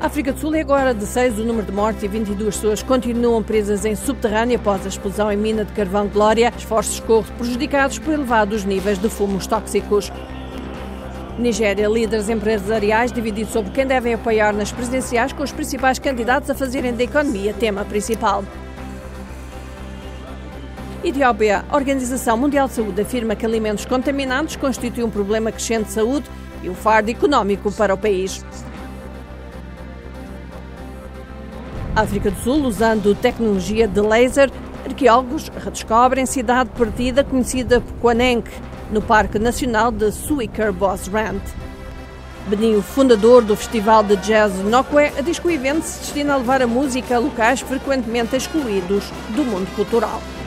A África do Sul é agora de 6 o número de mortes e 22 pessoas continuam presas em subterrâneo após a explosão em mina de carvão Glória. Esforços de socorro prejudicados por elevados níveis de fumos tóxicos. Nigéria, líderes empresariais divididos sobre quem devem apoiar nas presidenciais, com os principais candidatos a fazerem da economia tema principal. Etiópia, a Organização Mundial de Saúde afirma que alimentos contaminados constituem um problema crescente de saúde e um fardo económico para o país. África do Sul, usando tecnologia de laser, arqueólogos redescobrem cidade perdida conhecida por Kwanenk, no Parque Nacional de Suiker-Bosrand. Benin, o fundador do Festival de Jazz Nokwe, diz que o evento se destina a levar a música a locais frequentemente excluídos do mundo cultural.